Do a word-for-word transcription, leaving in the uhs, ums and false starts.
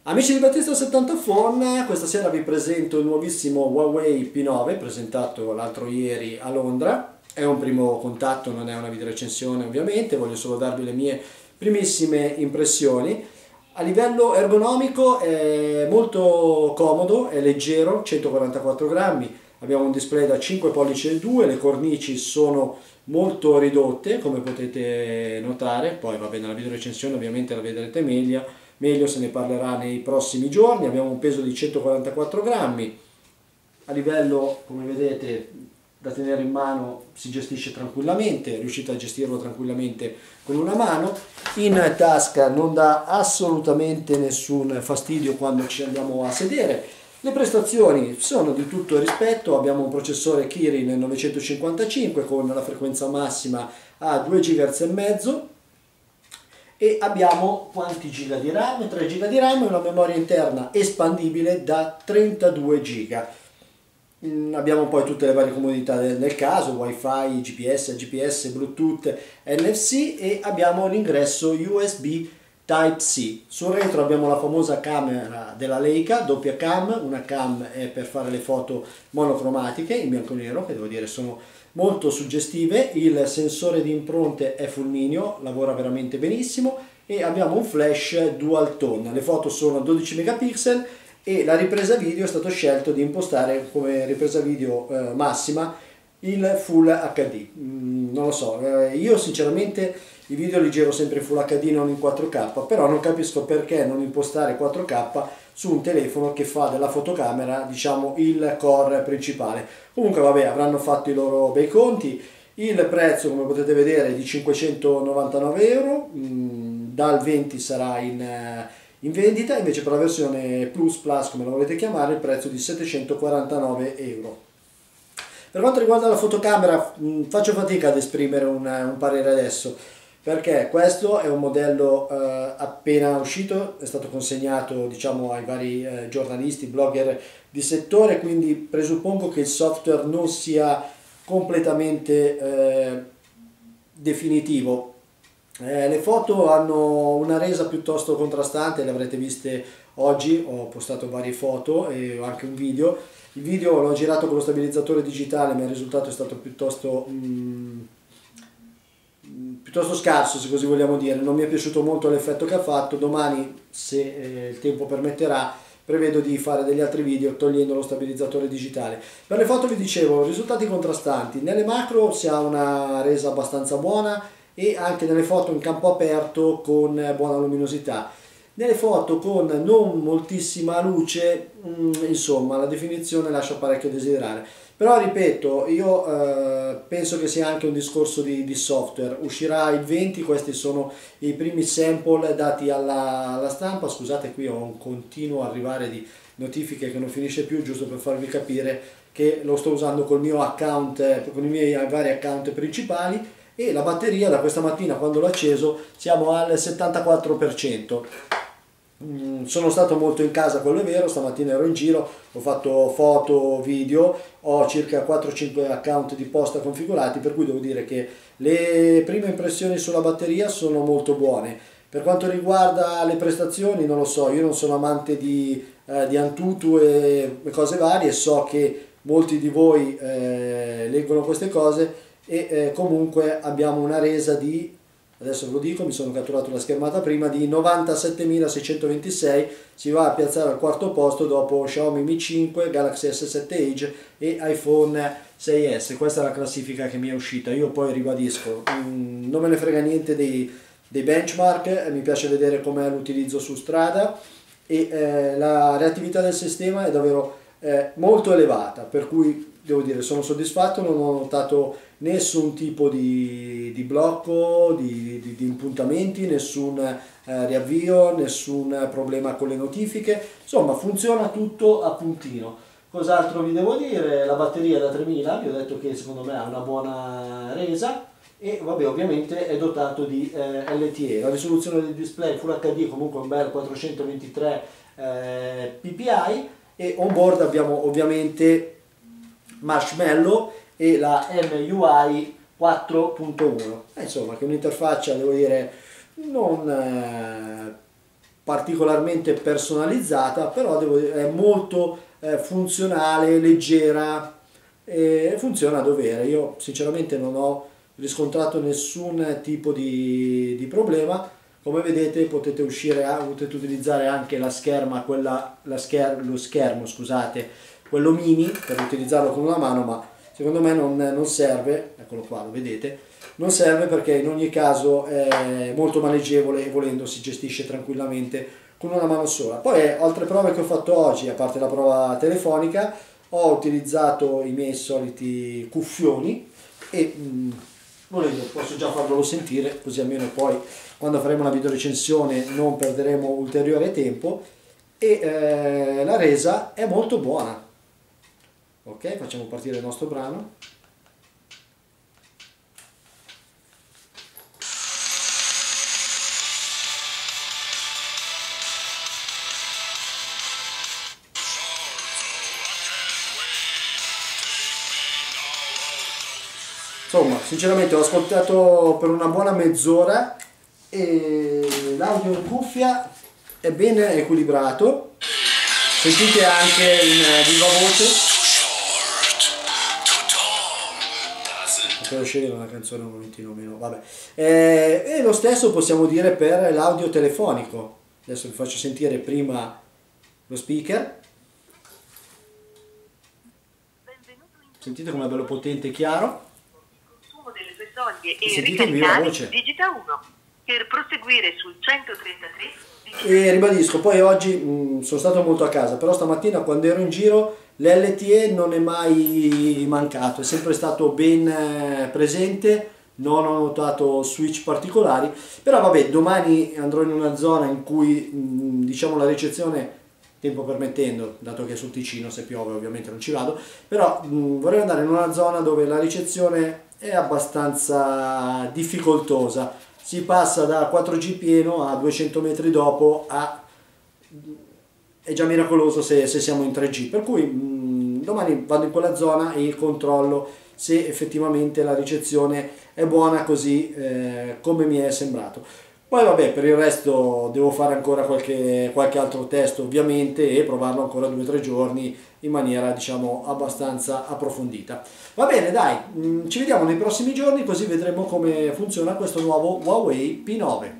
Amici di Battista settanta Phone, questa sera vi presento il nuovissimo Huawei P nove presentato l'altro ieri a Londra. È un primo contatto, non è una videorecensione ovviamente, voglio solo darvi le mie primissime impressioni. A livello ergonomico è molto comodo, è leggero, centoquarantaquattro grammi, abbiamo un display da cinque pollici e due, le cornici sono molto ridotte come potete notare, poi va bene la videorecensione ovviamente la vedrete meglio. Meglio se ne parlerà nei prossimi giorni. Abbiamo un peso di centoquarantaquattro grammi, a livello come vedete da tenere in mano si gestisce tranquillamente, riuscite a gestirlo tranquillamente con una mano, in tasca non dà assolutamente nessun fastidio quando ci andiamo a sedere. Le prestazioni sono di tutto rispetto, abbiamo un processore Kirin novecentocinquantacinque con la frequenza massima a due gigahertz e mezzo. E abbiamo quanti giga di RAM? tre giga di RAM e una memoria interna espandibile da trentadue giga. Mm, abbiamo poi tutte le varie comodità del, del caso, wifi, G P S, G P S, Bluetooth, N F C e abbiamo l'ingresso U S B Type C. Sul retro abbiamo la famosa camera della Leica, doppia cam, una cam è per fare le foto monocromatiche in bianco e nero, che devo dire sono molto suggestive. Il sensore di impronte è fulmineo, lavora veramente benissimo e abbiamo un flash dual tone. Le foto sono dodici megapixel e la ripresa video è stato scelto di impostare come ripresa video eh, massima il Full H D. Mm, non lo so, eh, io sinceramente i video li giro sempre in Full H D, non in quattro K, però non capisco perché non impostare quattro K su un telefono che fa della fotocamera, diciamo, il core principale. Comunque vabbè, avranno fatto i loro bei conti. Il prezzo, come potete vedere, è di cinquecentonovantanove euro, mm, dal venti sarà in, in vendita, invece per la versione Plus Plus, come la volete chiamare, il prezzo è di settecentoquarantanove euro. Per quanto riguarda la fotocamera, mh, faccio fatica ad esprimere un, un parere adesso, perché questo è un modello eh, appena uscito, è stato consegnato diciamo ai vari eh, giornalisti, blogger di settore, quindi presuppongo che il software non sia completamente eh, definitivo. Eh, le foto hanno una resa piuttosto contrastante, le avrete viste oggi, ho postato varie foto e anche un video. Il video l'ho girato con lo stabilizzatore digitale, ma il risultato è stato piuttosto, mm, piuttosto scarso, se così vogliamo dire. Non mi è piaciuto molto l'effetto che ha fatto. Domani, se eh, il tempo permetterà, prevedo di fare degli altri video togliendo lo stabilizzatore digitale. Per le foto vi dicevo, risultati contrastanti. Nelle macro si ha una resa abbastanza buona e anche nelle foto in campo aperto con buona luminosità. Nelle foto con non moltissima luce, insomma, la definizione lascia parecchio a desiderare. Però ripeto, io eh, penso che sia anche un discorso di, di software. Uscirà il venti, questi sono i primi sample dati alla, alla stampa. Scusate, qui ho un continuo arrivare di notifiche che non finisce più, giusto per farvi capire che lo sto usando col mio account, con i miei vari account principali. E la batteria da questa mattina, quando l'ho acceso, siamo al settantaquattro per cento. Sono stato molto in casa, quello è vero, stamattina ero in giro, ho fatto foto, video, ho circa quattro cinque account di posta configurati, per cui devo dire che le prime impressioni sulla batteria sono molto buone. Per quanto riguarda le prestazioni, non lo so, io non sono amante di, eh, di Antutu e cose varie, so che molti di voi eh, leggono queste cose e eh, comunque abbiamo una resa di, adesso ve lo dico, mi sono catturato la schermata prima, di novantasettemilaseicentoventisei, si va a piazzare al quarto posto dopo Xiaomi Mi cinque, Galaxy S sette Edge e iPhone sei S. Questa è la classifica che mi è uscita. Io poi ribadisco, mh, non me ne frega niente dei, dei benchmark, mi piace vedere com'è l'utilizzo su strada e eh, la reattività del sistema è davvero eh, molto elevata, per cui devo dire sono soddisfatto, non ho notato nessun tipo di, di blocco, di, di, di impuntamenti, nessun eh, riavvio, nessun problema con le notifiche, insomma funziona tutto a puntino. Cos'altro vi devo dire? La batteria da tremila, vi ho detto che secondo me ha una buona resa e vabbè, ovviamente è dotato di eh, L T E. La risoluzione del display Full H D comunque un bel quattrocentoventitré eh, P P I e on board abbiamo ovviamente Marshmallow e la M U I quattro punto uno, eh, insomma, che è un'interfaccia, devo dire, non, eh, particolarmente personalizzata, però devo dire, è molto eh, funzionale, leggera e funziona a dovere. Io sinceramente non ho riscontrato nessun tipo di, di problema. Come vedete potete uscire, potete utilizzare anche la scherma, quella, la scher, lo schermo, scusate, quello mini per utilizzarlo con una mano, ma secondo me non, non serve, eccolo qua, lo vedete, non serve perché in ogni caso è molto maneggevole e volendo si gestisce tranquillamente con una mano sola. Poi altre prove che ho fatto oggi, a parte la prova telefonica, ho utilizzato i miei soliti cuffioni e mh, volendo posso già farvelo sentire, così almeno poi quando faremo la video recensione non perderemo ulteriore tempo. E eh, la resa è molto buona. Ok, facciamo partire il nostro brano. Insomma, sinceramente ho ascoltato per una buona mezz'ora e l'audio in cuffia è ben equilibrato, sentite anche in viva voce. Devo scegliere una canzone un momentino meno, vabbè. Eh, e lo stesso possiamo dire per l'audio telefonico. Adesso vi faccio sentire prima lo speaker. Sentite com'è bello potente e chiaro. Delle tue soglie e sentite in viva voce. Digita uno per proseguire sul centotrentatré. E ribadisco, poi oggi mh, sono stato molto a casa, però stamattina quando ero in giro l'L T E non è mai mancato, è sempre stato ben eh, presente, non ho notato switch particolari, però vabbè, domani andrò in una zona in cui mh, diciamo la ricezione, tempo permettendo, dato che è sul Ticino, se piove ovviamente non ci vado, però mh, vorrei andare in una zona dove la ricezione è abbastanza difficoltosa, si passa da quattro G pieno a duecento metri dopo a... è già miracoloso se, se siamo in tre G, per cui mh, domani vado in quella zona e controllo se effettivamente la ricezione è buona così eh, come mi è sembrato. Poi vabbè, per il resto devo fare ancora qualche, qualche altro test ovviamente e provarlo ancora due o tre giorni in maniera diciamo abbastanza approfondita. Va bene, dai, ci vediamo nei prossimi giorni così vedremo come funziona questo nuovo Huawei P nove.